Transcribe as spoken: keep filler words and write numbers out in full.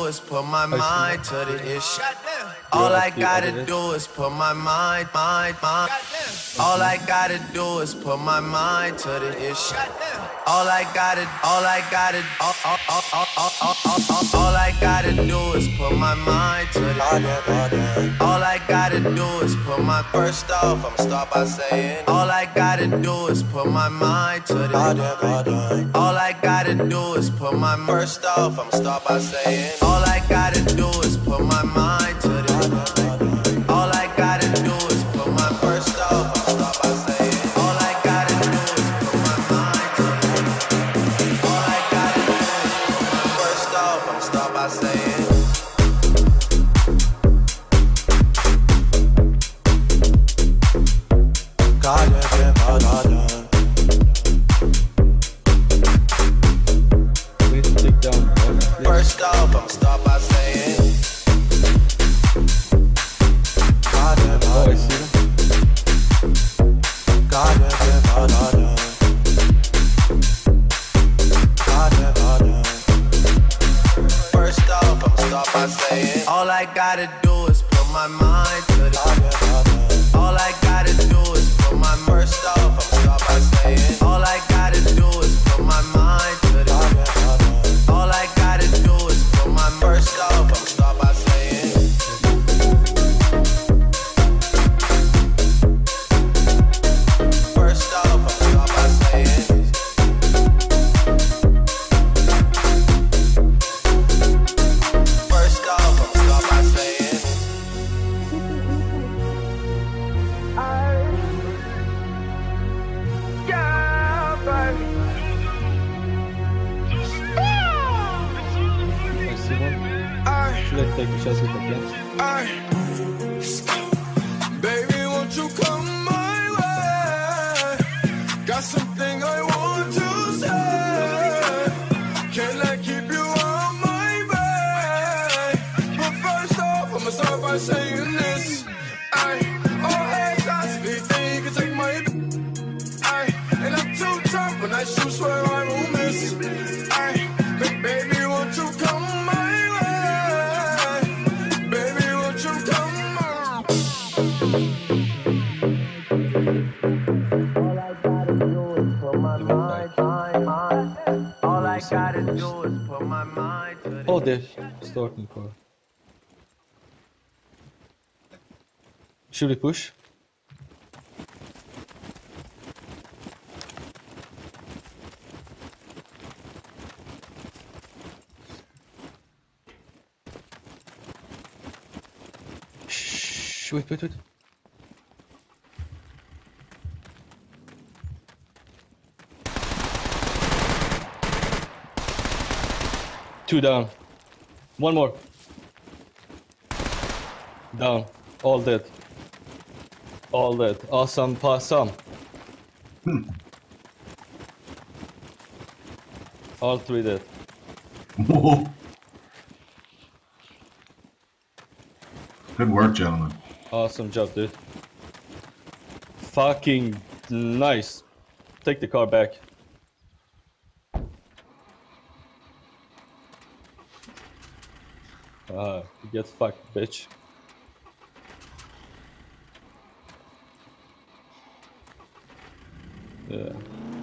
do is put my mind to the issue. All I gotta do is put my mind, mind, mind. All I gotta do is put my mind to the issue. All I gotta, all I gotta, all, all, all, all, all, all, all, all I gotta do is put my mind to the issue. All I gotta do is put my, first off, I'ma start by saying, all I gotta do is put my mind to the issue. All I gotta do is put my, first off, I'ma start by saying, all I gotta do is put my mind to the issue. All I gotta do is put my, first off, I'ma start by saying, all I gotta do is put my mind to the issue. All I gotta do is put my, first off, I'ma start by saying, God, yeah, yeah, God, God, yeah. First off, I'ma start by saying, God, yeah, God, yeah. God, yeah, yeah, God, God, yeah. God, yeah, God, yeah. First off, I'ma start by saying, all I gotta do is put my mind to the God, yeah, God, yeah. All I gotta do is put my, first off, I'ma start by saying, all I gotta do is put my mind to the God, yeah, God, yeah. All I gotta do is put my, first off, I'ma start by saying, first off, I'ma start by saying, first off, I'ma start by saying, yeah, baby. Should I take a shot with the cat? Baby, won't you come my way? Got something I want to say. Can I keep you on my way? But first off, I'ma start by saying this. I always ask if you can take my I and I'm too tough when I shoot, swear I won't miss. I baby, won't you come my way? Baby, won't you come my All I gotta do is put my mind, mind, mind. All I gotta do is put my mind to the Oh, they're starting car. Should we push? Shh, wait, wait, wait. Two down. One more. Down. All dead. All dead. Awesome, possum. Hmm. All three dead. Whoa. Good work, gentlemen. Awesome job, dude. Fucking nice. Take the car back. Ah, you get fucked, bitch. Yeah.